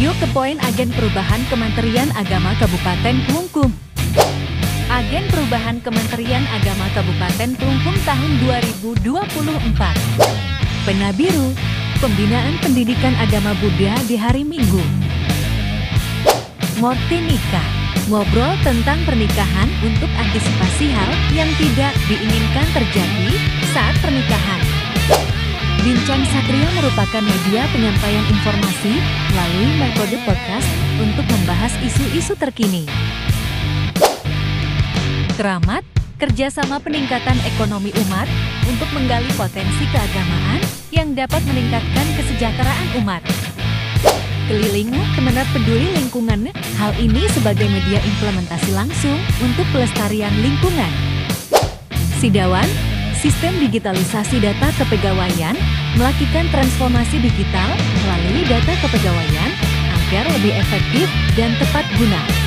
Video ke poin Agen Perubahan Kementerian Agama Kabupaten Klungkung. Agen Perubahan Kementerian Agama Kabupaten Klungkung tahun 2024. Pena Biru, Pembinaan Pendidikan Agama Buddha di hari Minggu. Ngorti nikah, ngobrol tentang pernikahan untuk antisipasi hal yang tidak diinginkan terjadi saat pernikahan. Bincang Satrio merupakan media penyampaian informasi melalui metode podcast untuk membahas isu-isu terkini. Keramat, kerjasama peningkatan ekonomi umat untuk menggali potensi keagamaan yang dapat meningkatkan kesejahteraan umat. Keliling, Kemenat Peduli Lingkungan, hal ini sebagai media implementasi langsung untuk pelestarian lingkungan. Sidawan, Sistem Digitalisasi Data Kepegawaian, melakukan transformasi digital melalui data kepegawaian agar lebih efektif dan tepat guna.